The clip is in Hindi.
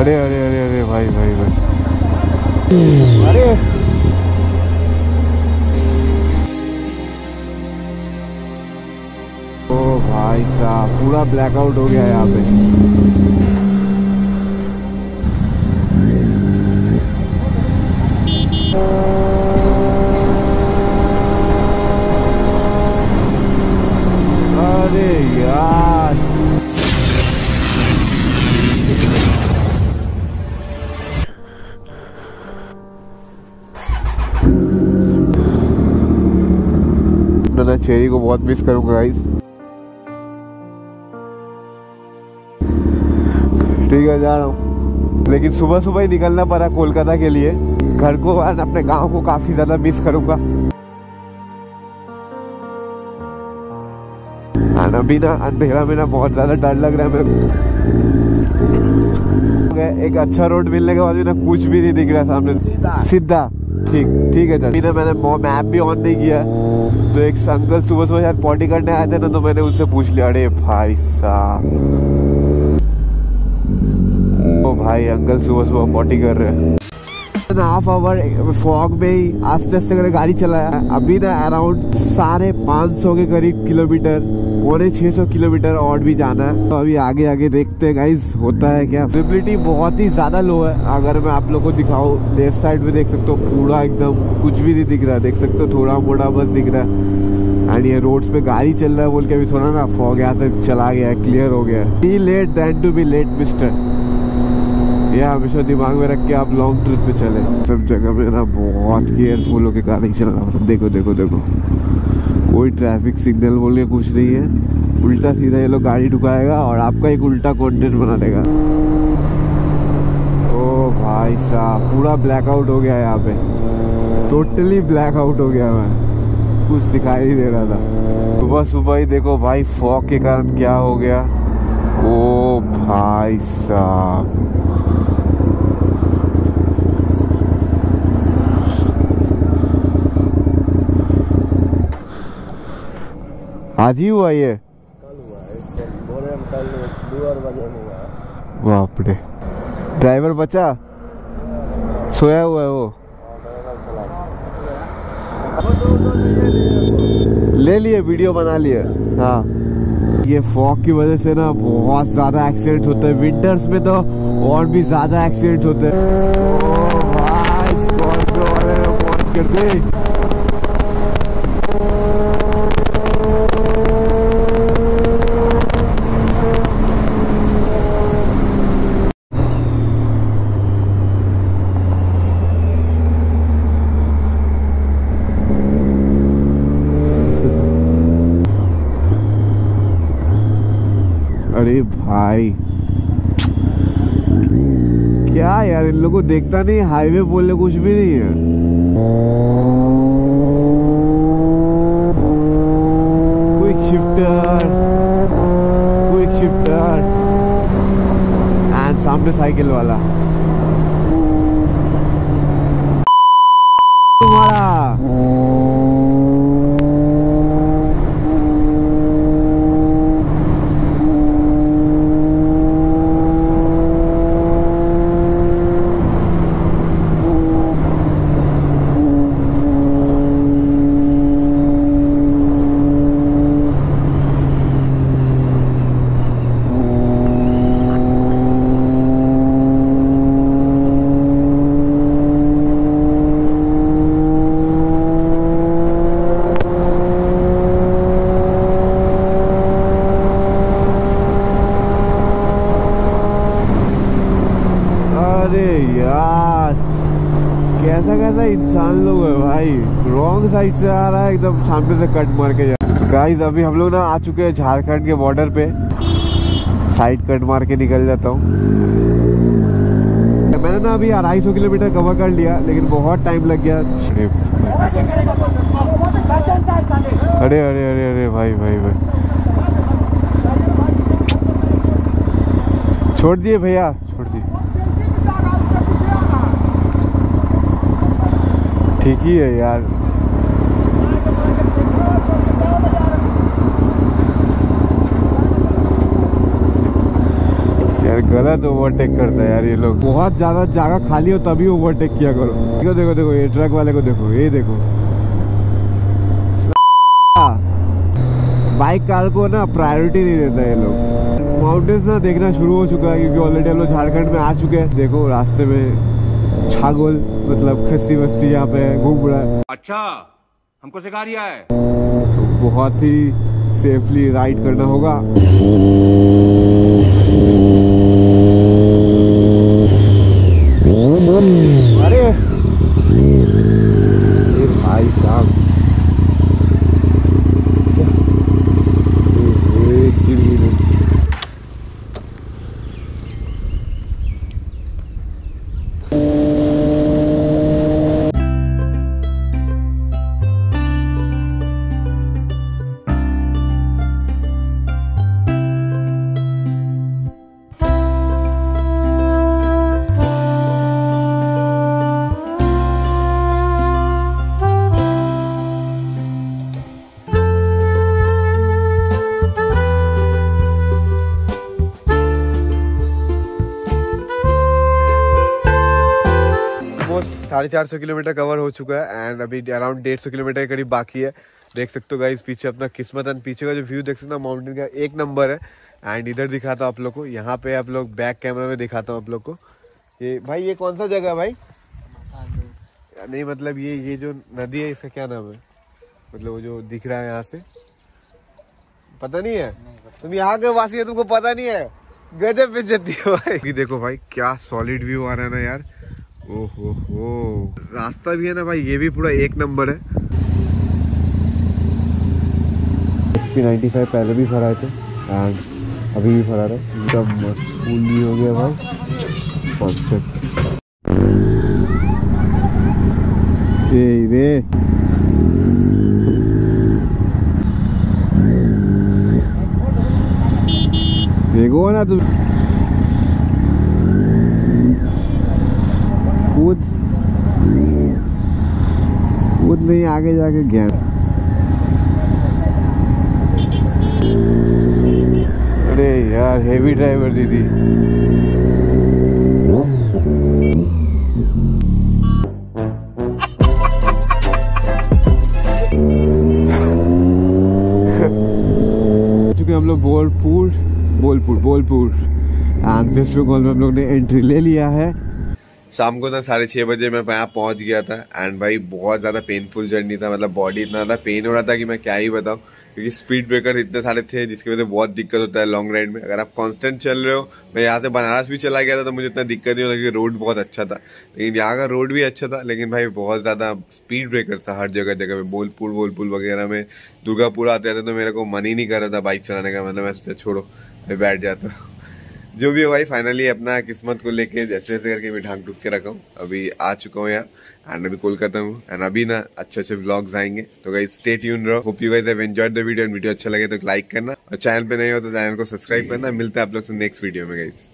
अरे अरे अरे अरे भाई भाई भाई, अरे ओ भाई साहब पूरा ब्लैकआउट हो गया यहाँ पे। अरे यार मैं चेरी को बहुत मिस करूंगा गाइस। ठीक है जा रहा हूँ, लेकिन सुबह सुबह ही निकलना पड़ा कोलकाता के लिए। घर को अपने गांव को काफी ज्यादा मिस करूंगा। अभी ना अंधेरा में ना बहुत ज्यादा डर लग रहा है मेरे को। एक अच्छा रोड मिलने के बाद भी ना कुछ भी नहीं दिख रहा सामने, सीधा। ठीक ठीक है चल। मैंने मैप भी ऑन नहीं किया, तो एक अंकल सुबह सुबह शायद पॉटी करने आए थे ना, तो मैंने उनसे पूछ लिया। अरे भाई साहब, ओ भाई अंकल सुबह सुबह पॉटी कर रहे हैं। हाफ आवर फॉग में ही आस्ते आस्ते करके गाड़ी चलाया। अभी ना अराउंड 550 के करीब किलोमीटर, 650 किलोमीटर और भी जाना है। तो अभी आगे आगे देखते हैं गाइस होता है क्या। विजिबिलिटी बहुत ही ज्यादा लो है। अगर मैं आप लोग को दिखाऊं, लेफ्ट साइड में देख सकते हो पूरा एकदम कुछ भी नहीं दिख रहा। देख सकते हो थोड़ा मोड़ा बस दिख रहा है। एंड ये रोड्स पे गाड़ी चल रहा है बोल के अभी थोड़ा ना फॉग यहाँ से चला गया है, क्लियर हो गया है। Be late then to be late mister, यह हमेशा दिमाग में रख के आप लॉन्ग ट्रिप पे चले। सब जगह में ना बहुत केयरफुल होकर गाड़ी चलाना। देखो देखो देखो, कोई ट्रैफिक सिग्नल बोल के कुछ नहीं है। उल्टा सीधा ये लोग गाड़ी ढुकाएगा और आपका एक उल्टा कंटेंट बना देगा। ओ भाई साहब पूरा ब्लैकआउट हो गया है यहाँ पे, टोटली ब्लैकआउट हो गया। मैं कुछ दिखाई नहीं दे रहा था। सुबह सुबह ही देखो भाई फॉग के कारण क्या हो गया। ओ भाई साहब आज ही हुआ ये? कल हुआ है, बोले हम कल 2 बजे हुआ। बाप रे, ड्राइवर बचा? सोया हुआ है वो? ले लिए, वीडियो बना लिए। हाँ, ये फॉग की वजह से ना बहुत ज्यादा एक्सीडेंट होते हैं। विंटर्स में तो और भी ज्यादा एक्सीडेंट होते हैं। ओ भाई स्कॉर्पियो वाले पहुंच करते। अरे भाई क्या यार, इन लोगों को देखता नहीं, हाईवे बोलने कुछ भी नहीं है। क्विक शिफ्टर एंड सामने साइकिल वाला तुम्हारा। यार कैसा कैसा इंसान लोग है भाई। रॉन्ग साइड से आ रहा है, एकदम सामने से कट मार के जा। गाइस अभी हम लोग ना आ चुके हैं झारखंड के बॉर्डर पे। साइड कट मार के निकल जाता हूँ। मैंने ना अभी 250 किलोमीटर कवर कर लिया, लेकिन बहुत टाइम लग गया। अरे अरे अरे अरे भाई भाई भाई, छोड़ दिए भैया, छोड़ दिए। ठीक ही है यार। यार गलत ओवरटेक करता है यार ये लोग। बहुत ज्यादा जगह खाली हो तभी ओवरटेक किया करो। देखो देखो देखो ये ट्रक वाले को देखो, ये देखो बाइक कार को ना प्रायोरिटी नहीं देता ये लोग। माउंटेन्स ना देखना शुरू हो चुका है क्योंकि ऑलरेडी हम लोग झारखंड में आ चुके हैं। देखो रास्ते में छागोल मतलब खस्सी वस्सी यहाँ पे घूम रहा है। अच्छा हमको सिखा रिया है। तो बहुत ही सेफली राइड करना होगा। अरे भाई साहब ऑलमोस्ट 450 किलोमीटर कवर हो चुका है एंड अभी अराउंड 150 किलोमीटर के करीब बाकी है। देख सकते हो गाइस पीछे अपना किस्मत एंड पीछे का जो व्यू देख सकते हो माउंटेन का एक नंबर है। एंड इधर दिखाता हूँ आप लोग को, यहाँ पे आप लोग बैक कैमरा में दिखाता हूँ आप लोग को। ये भाई ये कौन सा जगह है भाई? नहीं मतलब ये जो नदी है इसका क्या नाम है? मतलब वो जो दिख रहा है यहाँ से, पता नहीं है? तुम यहाँ के वासी है, तुमको पता नहीं है? गजब बेइज्जती है भाई। देखो भाई क्या सॉलिड व्यू आ रहा है ना यार। ओहो हो, रास्ता भी है ना भाई, ये भी पूरा एक नंबर है। HP95 पहले भी भरा थे एंड अभी भी भरा है, एकदम फुल भी हो गया भाई, परफेक्ट। रे देखो ना तुम, कूद नहीं आगे जाके ज्ञान। अरे यार हेवी ड्राइवर दीदी। चूंकि हम लोग बोलपुर एंड वेस्ट बंगाल में हम लोग ने एंट्री ले लिया है। शाम को ना 6:30 बजे मैं यहाँ पहुँच गया था एंड भाई बहुत ज़्यादा पेनफुल जर्नी था। मतलब बॉडी इतना ज़्यादा पेन हो रहा था कि मैं क्या ही बताऊँ, क्योंकि स्पीड ब्रेकर इतने सारे थे जिसकी वजह से बहुत दिक्कत होता है लॉन्ग राइड में। अगर आप कांस्टेंट चल रहे हो, मैं यहाँ से बनारस भी चला गया था तो मुझे इतना दिक्कत नहीं होता क्योंकि रोड बहुत अच्छा था। लेकिन यहाँ का रोड भी अच्छा था, लेकिन भाई बहुत ज़्यादा स्पीड ब्रेकर था हर जगह जगह पे। बोलपुर वगैरह में दुर्गापुर आते थे तो मेरे को मन ही नहीं कर रहा था बाइक चलाने का। मतलब मैं सोचा छोड़ो मैं बैठ जाता। जो भी है भाई फाइनली अपना किस्मत को लेके जैसे जैसे करके मैं ढांक ढूक के रखा हूँ। अभी आ चुका हूँ यार एंड अभी कोलकाता हूँ एंड अभी ना अच्छे व्लॉग्स आएंगे। तो गाइस स्टे ट्यून रहो। Hope you guys have enjoyed the video and video अच्छा लगे तो लाइक करना और चैनल पे नहीं हो तो चैनल को सब्सक्राइब करना। मिलते हैं आप लोग से नेक्स्ट वीडियो में गाइस।